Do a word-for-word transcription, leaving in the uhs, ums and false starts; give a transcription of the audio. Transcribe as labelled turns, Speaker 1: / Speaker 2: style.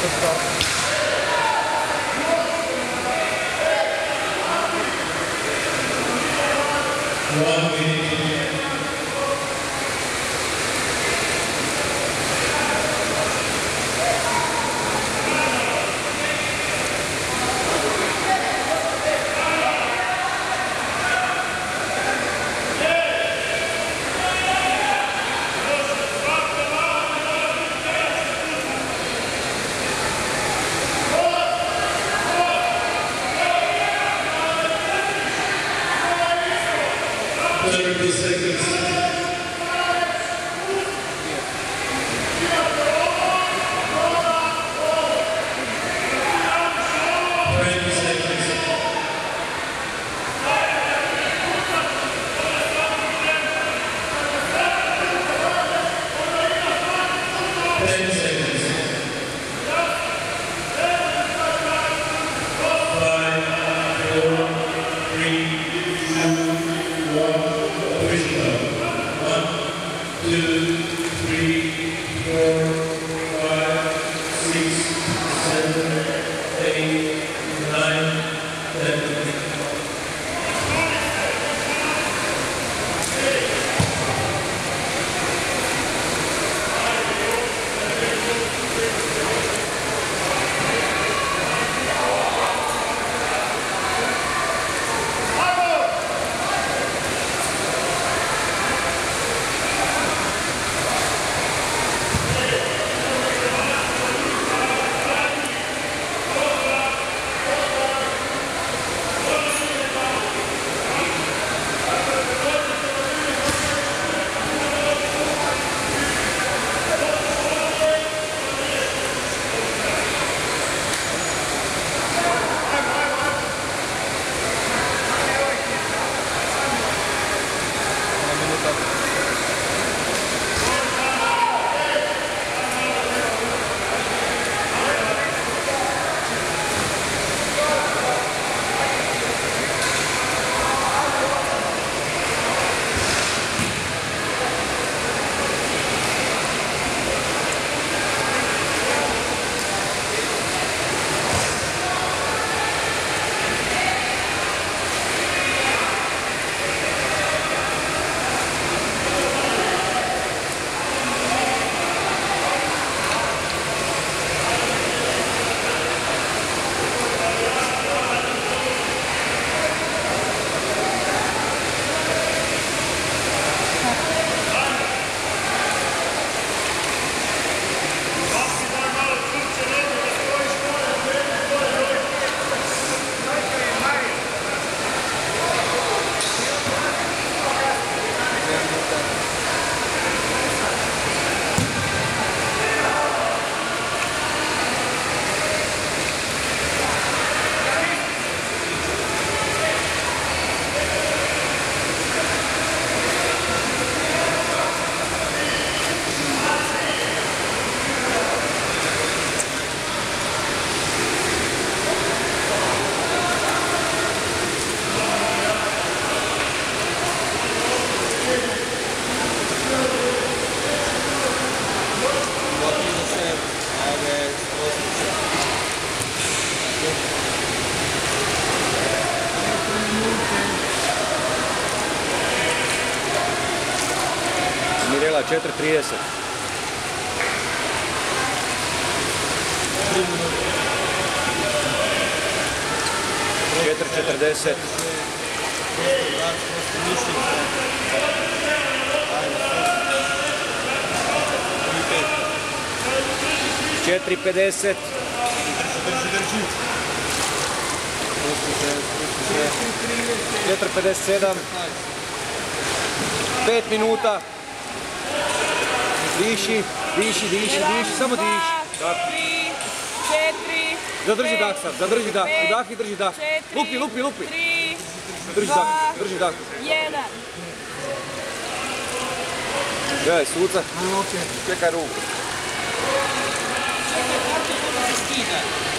Speaker 1: thirty seconds. twenty seconds. ten seconds. five, four, three, two, one. Two, three, four, five, six, seven, eight, nine, ten.
Speaker 2: Mirela četiri trideset. četiri četrdeset. četiri pedeset. četiri pedeset sedam. pet minuta. Diši, diši, diši, diši, samo diši.
Speaker 3: tri, četiri,
Speaker 2: zadrži dah sad, zadrži dah, udahi, drži dah. Lupi, lupi, lupi.
Speaker 3: tri,
Speaker 2: Drži dah, drži dah.
Speaker 3: jedan.
Speaker 2: Gledaj, suca. Čekaj ruku.
Speaker 3: Čekaj,